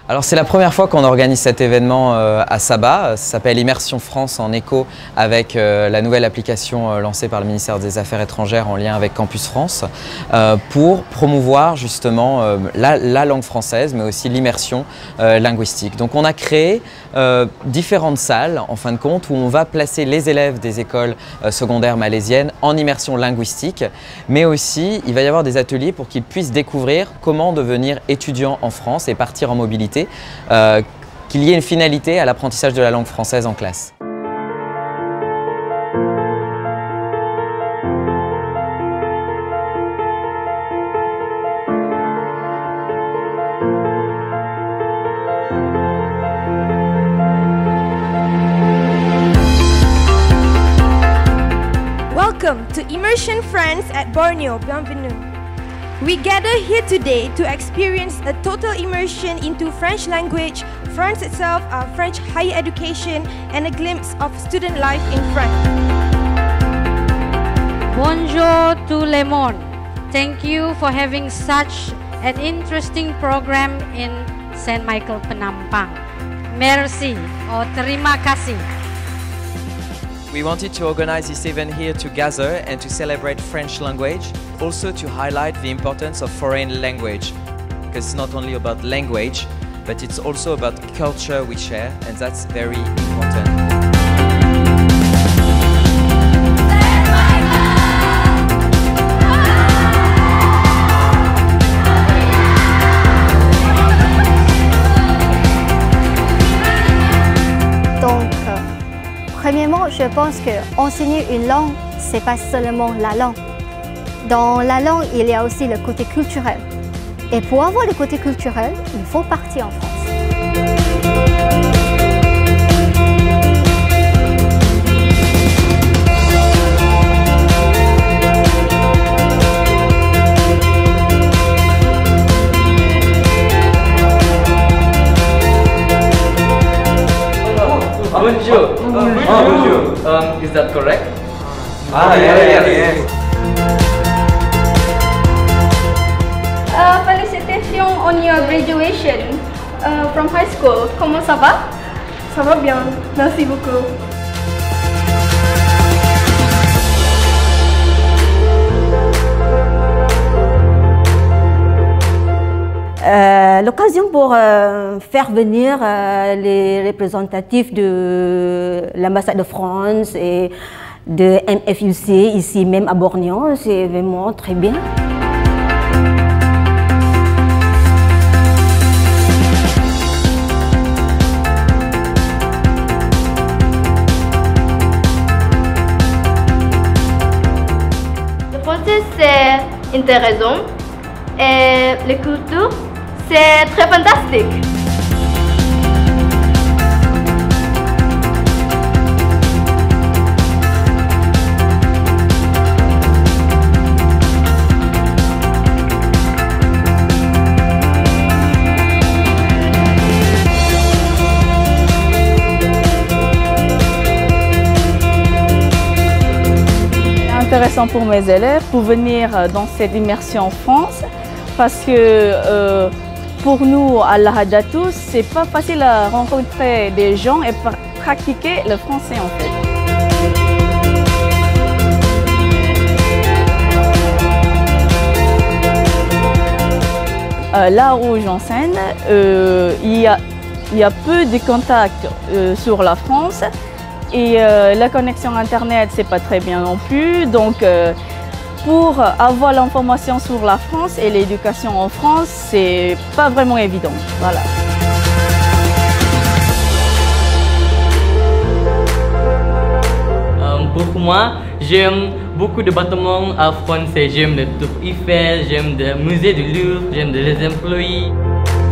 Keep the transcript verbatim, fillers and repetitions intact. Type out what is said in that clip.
Alors c'est la première fois qu'on organise cet événement euh, à Sabah. Ça s'appelle Immersion France en écho avec euh, la nouvelle application euh, lancée par le ministère des Affaires étrangères en lien avec Campus France euh, pour promouvoir justement euh, la, la langue française mais aussi l'immersion euh, linguistique. Donc on a créé euh, différentes salles en fin de compte où on va placer les élèves des écoles euh, secondaires malaisiennes en immersion linguistique, mais aussi il va y avoir des ateliers pour qu'ils puissent découvrir comment devenir étudiant en France et partir en mobilité. Euh, qu'il y ait une finalité à l'apprentissage de la langue française en classe. Welcome to Immersion France at Borneo. Bienvenue. We gather here today to experience a total immersion into French language, France itself, uh, French higher education, and a glimpse of student life in France. Bonjour tout le monde. Thank you for having such an interesting program in Saint Michael Penampang. Merci or terima kasih. We wanted to organize this event here to gather and to celebrate French language, also to highlight the importance of foreign language, because it's not only about language, but it's also about culture we share, and that's very important. Premièrement, je pense qu'enseigner une langue, ce n'est pas seulement la langue. Dans la langue, il y a aussi le côté culturel. Et pour avoir le côté culturel, il faut partir en France. Bonjour. Ah, bonjour. Um, is that correct? Ah, yeah, yeah, yeah. Uh, félicitations on your graduation uh, from high school. Comment ça va? Ça va bien, merci beaucoup. Euh, L'occasion pour euh, faire venir euh, les représentatifs de l'ambassade de France et de M F U C ici même à Bornéo, c'est vraiment très bien. Le français c'est intéressant et la culture c'est très fantastique. C'est intéressant pour mes élèves pour venir dans cette immersion en France parce que euh, pour nous, à Lahadatou, c'est pas facile à rencontrer des gens et pratiquer le français en fait. Euh, là où j'enseigne, euh, il, y a, il y a peu de contacts euh, sur la France et euh, la connexion internet c'est pas très bien non plus. Donc, euh, pour avoir l'information sur la France et l'éducation en France, c'est pas vraiment évident. Voilà. Um, pour moi, j'aime beaucoup de bâtiments français. J'aime le Tour Eiffel, j'aime le musée du Louvre, j'aime les employés.